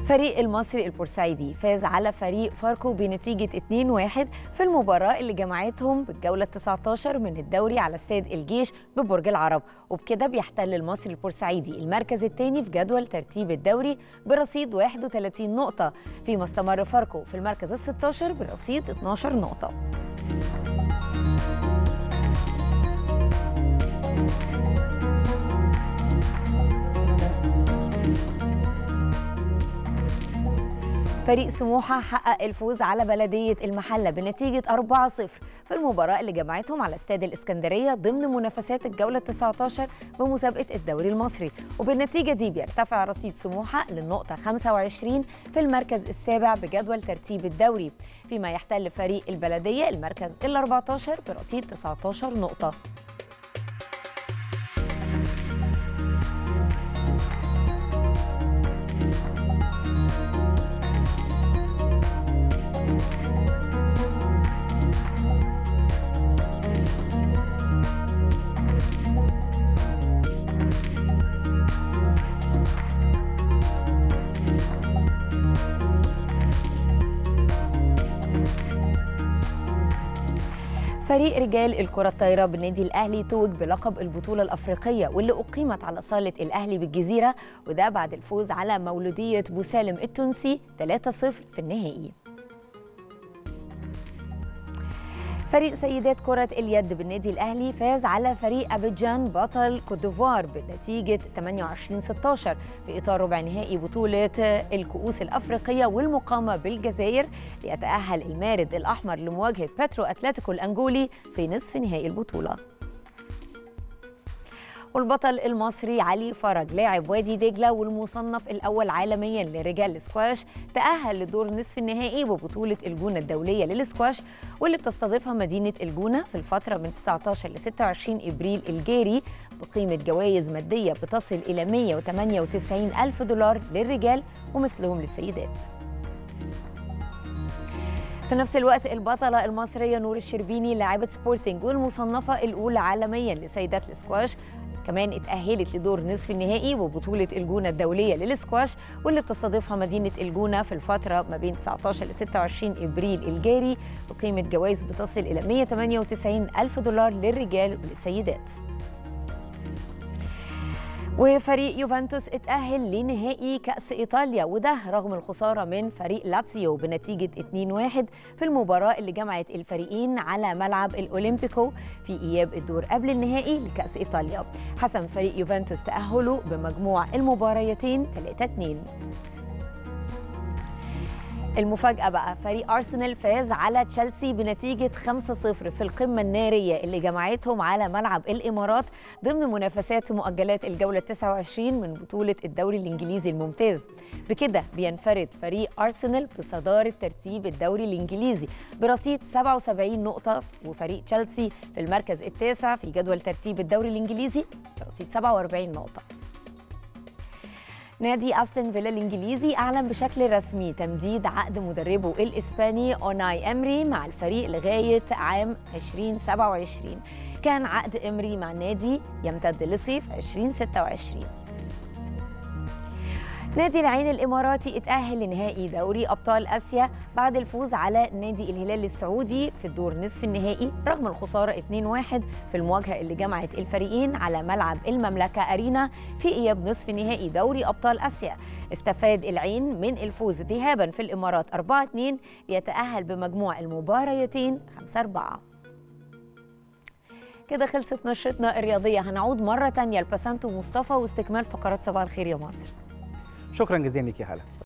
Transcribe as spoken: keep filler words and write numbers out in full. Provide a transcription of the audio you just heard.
فريق المصري البورسعيدي فاز على فريق فاركو بنتيجة اتنين واحد في المباراة اللي جمعتهم بالجولة التاسعة عشر من الدوري على استاد الجيش ببرج العرب، وبكده بيحتل المصري البورسعيدي المركز الثاني في جدول ترتيب الدوري برصيد واحد وثلاثين نقطة، فيما استمر فاركو في المركز الستة عشر برصيد اثناشر نقطة. فريق سموحة حقق الفوز على بلدية المحلة بنتيجة أربعة صفر في المباراة اللي جمعتهم على استاد الإسكندرية ضمن منافسات الجولة التاسعة عشر بمسابقة الدوري المصري، وبالنتيجة دي بيرتفع رصيد سموحة للنقطة خمسة وعشرين في المركز السابع بجدول ترتيب الدوري، فيما يحتل فريق البلدية المركز الأربعة عشر برصيد تسعة عشر نقطة. فريق رجال الكرة الطايرة بالنادي الأهلي توج بلقب البطولة الأفريقية واللي أقيمت على صالة الأهلي بالجزيرة، وده بعد الفوز على مولودية بوسالم التونسي ثلاثة صفر في النهائي. فريق سيدات كرة اليد بالنادي الأهلي فاز على فريق أبيجان بطل كوت ديفوار بنتيجة ثمانية وعشرين ستة عشر في إطار ربع نهائي بطولة الكؤوس الأفريقية والمقامة بالجزائر، ليتأهل المارد الأحمر لمواجهة باترو أتلتيكو الأنجولي في نصف نهائي البطولة. والبطل المصري علي فرج لاعب وادي دجلة والمصنف الأول عالميا لرجال السكواش تأهل لدور نصف النهائي ببطولة الجونة الدولية للسكواش واللي بتستضيفها مدينة الجونة في الفترة من تسعة عشر ل ستة وعشرين إبريل الجاري، بقيمة جوائز مادية بتصل إلى مئة وثمانية وتسعين ألف دولار للرجال ومثلهم للسيدات. في نفس الوقت البطلة المصرية نور الشربيني لاعبة سبورتنج والمصنفة الأولى عالميا لسيدات السكواش كمان اتأهلت لدور نصف النهائي ببطولة الجونة الدولية للسكواش واللي بتستضيفها مدينة الجونة في الفترة ما بين تسعة عشر ل ستة وعشرين إبريل الجاري، بقيمة جوائز بتصل إلى مئة وثمانية وتسعين ألف دولار للرجال وللسيدات. وفريق يوفنتوس اتأهل لنهائي كأس إيطاليا وده رغم الخسارة من فريق لاتسيو بنتيجة اتنين واحد في المباراة اللي جمعت الفريقين على ملعب الأولمبيكو في إياب الدور قبل النهائي لكأس إيطاليا. حسم فريق يوفنتوس تأهله بمجموع المباريتين ثلاثة اثنين. المفاجأة بقى فريق أرسنال فاز على تشيلسي بنتيجة خمسة صفر في القمة النارية اللي جمعتهم على ملعب الإمارات ضمن منافسات مؤجلات الجولة التاسعة والعشرين من بطولة الدوري الإنجليزي الممتاز. بكده بينفرد فريق أرسنال بصدارة ترتيب الدوري الإنجليزي برصيد سبعة وسبعين نقطة، وفريق تشيلسي في المركز التاسع في جدول ترتيب الدوري الإنجليزي برصيد سبعة وأربعين نقطة. نادي أستون فيلا الإنجليزي أعلن بشكل رسمي تمديد عقد مدربه الإسباني أوناي إمري مع الفريق لغاية عام ألفين وسبعة وعشرين. كان عقد إمري مع النادي يمتد لصيف ألفين وستة وعشرين. نادي العين الإماراتي اتأهل لنهائي دوري أبطال آسيا بعد الفوز على نادي الهلال السعودي في الدور نصف النهائي رغم الخسارة اثنين واحد في المواجهة اللي جمعت الفريقين على ملعب المملكة أرينا في إياب نصف نهائي دوري أبطال آسيا. استفاد العين من الفوز ذهابا في الإمارات أربعة اثنين ليتأهل بمجموع المباريتين خمسة أربعة. كده خلصت نشرتنا الرياضية، هنعود مرة تانية لبسنت ومصطفى واستكمال فقرات صباح الخير يا مصر. شكرا جزيلا لك يا هلا.